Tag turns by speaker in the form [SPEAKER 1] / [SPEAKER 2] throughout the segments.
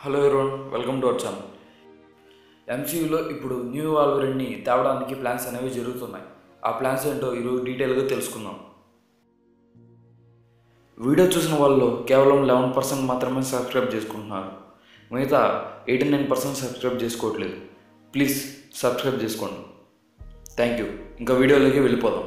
[SPEAKER 1] Hello everyone, welcome to our channel. ఎంసీయూలో ఇప్పుడు new వాల్వరిన్ని తేవడానికి ప్లాన్స్ అనేవి జరుగుతున్నాయి. ఆ ప్లాన్స్ ఏంటో ఈరోజు డీటెయిల్గా తెలుసుకుందాం. వీడియో చూసిన వాళ్ళు కేవలం 11% మాత్రమే సబ్స్క్రైబ్ చేసుకుంటున్నారు. మిగతా 89% సబ్స్క్రైబ్ చేసుకోవట్లేదు. ప్లీజ్ సబ్స్క్రైబ్ చేసుకోండి. Thank you. ఇంకా వీడియోలోకి వెళ్ళిపోదాం.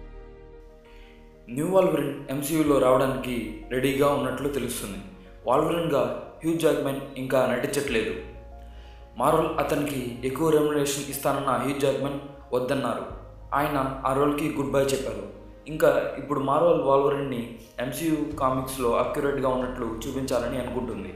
[SPEAKER 1] న్యూ వాల్వరిన్ ఎంసీయూలో రావడానికి రెడీగా ఉన్నట్లు తెలుస్తుంది. వాల్వరిన్గా హ్యూ జాక్మెన్ ఇంకా నటించట్లేదు. మార్వెల్ అతనికి ఎక్కువ రెమ్యునరేషన్ ఇస్తానన్న హ్యూ జాక్మెన్ వద్దన్నారు. ఆయన ఆ రోల్కి గుడ్ బై చెప్పారు. ఇంకా ఇప్పుడు మార్వెల్ వాల్వరిన్ని ఎంసీయూ కామిక్స్లో అక్యురేట్గా ఉన్నట్లు చూపించాలని అనుకుంటుంది.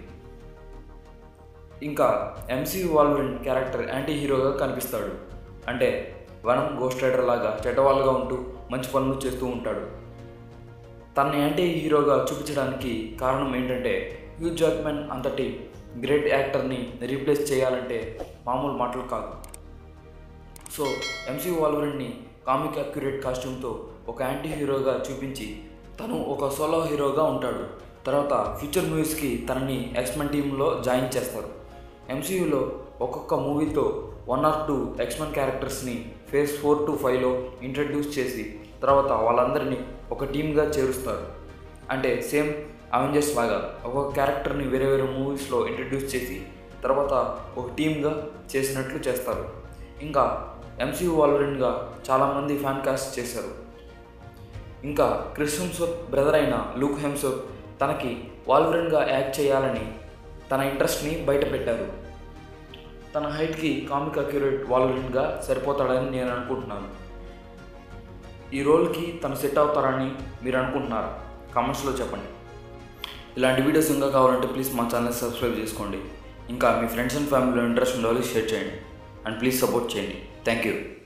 [SPEAKER 1] ఇంకా ఎంసీయూ వాల్వరిన్ క్యారెక్టర్ యాంటీ హీరోగా కనిపిస్తాడు. అంటే వనం గోస్ట్ రైడర్ లాగా చెడ్డవాళ్ళుగా ఉంటూ మంచి పనులు చేస్తూ ఉంటాడు. తనని యాంటీ హీరోగా చూపించడానికి కారణం ఏంటంటే హ్యూ జాక్మెన్ అంతటి గ్రేట్ యాక్టర్ని రీప్లేస్ చేయాలంటే మామూలు మాటలు కాదు. సో ఎంసీయూ వాల్వరిన్ని కామిక్ అక్యురేట్ కాస్ట్యూమ్తో ఒక యాంటీ హీరోగా చూపించి తను ఒక సోలో హీరోగా ఉంటాడు. తర్వాత ఫ్యూచర్ మూవీస్కి తనని ఎక్స్మెన్ టీంలో జాయిన్ చేస్తారు. ఎంసీయూలో ఒక్కొక్క మూవీతో 1 or 2 ఎక్స్మెన్ క్యారెక్టర్స్ని ఫేజ్ 4 to 5లో ఇంట్రడ్యూస్ చేసి తర్వాత వాళ్ళందరినీ ఒక టీమ్గా చేరుస్తారు. అంటే సేమ్ అవెంజర్స్ లాగా ఒక్కొక్క క్యారెక్టర్ని వేరే వేరే మూవీస్లో ఇంట్రడ్యూస్ చేసి తర్వాత ఒక టీమ్గా చేసినట్లు చేస్తారు. ఇంకా ఎంసీయూ వాల్వరిన్గా చాలామంది ఫ్యాన్ కాస్ట్ చేశారు. ఇంకా క్రిస్ హెమ్స్వర్త్ బ్రదర్ అయిన లూక్ హెమ్స్వర్త్ తనకి వాల్వరిన్గా యాక్ట్ చేయాలని తన ఇంట్రెస్ట్ని బయటపెట్టారు. తన హైట్కి కామిక్ అక్యురేట్ వాల్వరిన్గా సరిపోతాడని నేను అనుకుంటున్నాను. ఈ రోల్కి తను సెట్ అవుతారని మీరు అనుకుంటున్నారా? కామెంట్స్లో చెప్పండి. ఇలాంటి వీడియోస్ ఇంకా కావాలంటే ప్లీజ్ మా ఛానల్ సబ్స్క్రైబ్ చేసుకోండి. ఇంకా మీ ఫ్రెండ్స్ అండ్ ఫ్యామిలీలో ఇంట్రెస్ట్ ఉండాలి షేర్ చేయండి. అండ్ ప్లీజ్ సపోర్ట్ చేయండి. Thank you.